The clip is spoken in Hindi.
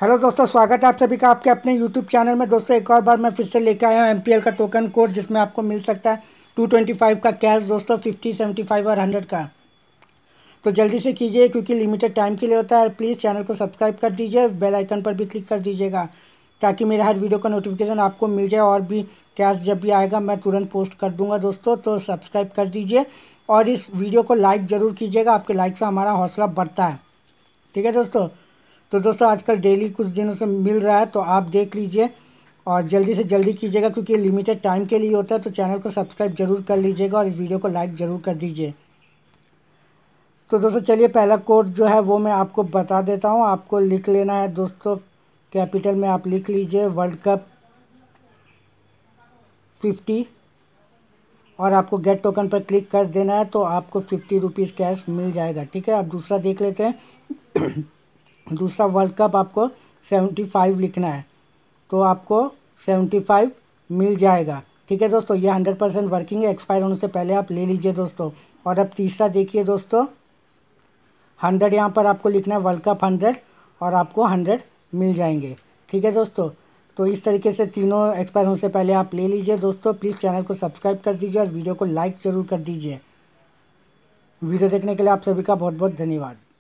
हेलो दोस्तों, स्वागत है आप सभी का आपके अपने यूट्यूब चैनल में। दोस्तों एक और बार मैं फिर से लेकर आया हूँ एमपीएल का टोकन कोड, जिसमें आपको मिल सकता है 225 का कैश दोस्तों, 50, 75 और 100 का। तो जल्दी से कीजिए क्योंकि लिमिटेड टाइम के लिए होता है। प्लीज़ चैनल को सब्सक्राइब कर दीजिए, बेल आइकन पर भी क्लिक कर दीजिएगा ताकि मेरे हर वीडियो का नोटिफिकेशन आपको मिल जाए। और भी कैश जब भी आएगा मैं तुरंत पोस्ट कर दूंगा दोस्तों, तो सब्सक्राइब कर दीजिए और इस वीडियो को लाइक ज़रूर कीजिएगा। आपके लाइक से हमारा हौसला बढ़ता है, ठीक है दोस्तों। तो दोस्तों आजकल डेली कुछ दिनों से मिल रहा है, तो आप देख लीजिए और जल्दी से जल्दी कीजिएगा क्योंकि लिमिटेड टाइम के लिए होता है। तो चैनल को सब्सक्राइब जरूर कर लीजिएगा और इस वीडियो को लाइक ज़रूर कर दीजिए। तो दोस्तों चलिए, पहला कोड जो है वो मैं आपको बता देता हूँ। आपको लिख लेना है दोस्तों, कैपिटल में आप लिख लीजिए वर्ल्ड कप 50 और आपको गेट टोकन पर क्लिक कर देना है। तो आपको 50 रुपीज़ कैश मिल जाएगा, ठीक है। अब दूसरा देख लेते हैं। दूसरा वर्ल्ड कप आपको 75 लिखना है, तो आपको 75 मिल जाएगा, ठीक है दोस्तों। ये 100% वर्किंग है, एक्सपायर होने से पहले आप ले लीजिए दोस्तों। और अब तीसरा देखिए दोस्तों, 100 यहाँ पर आपको लिखना है वर्ल्ड कप 100 और आपको 100 मिल जाएंगे, ठीक है दोस्तों। तो इस तरीके से तीनों एक्सपायर होने से पहले आप ले लीजिए दोस्तों। प्लीज़ चैनल को सब्सक्राइब कर दीजिए और वीडियो को लाइक ज़रूर कर दीजिए। वीडियो देखने के लिए आप सभी का बहुत बहुत धन्यवाद।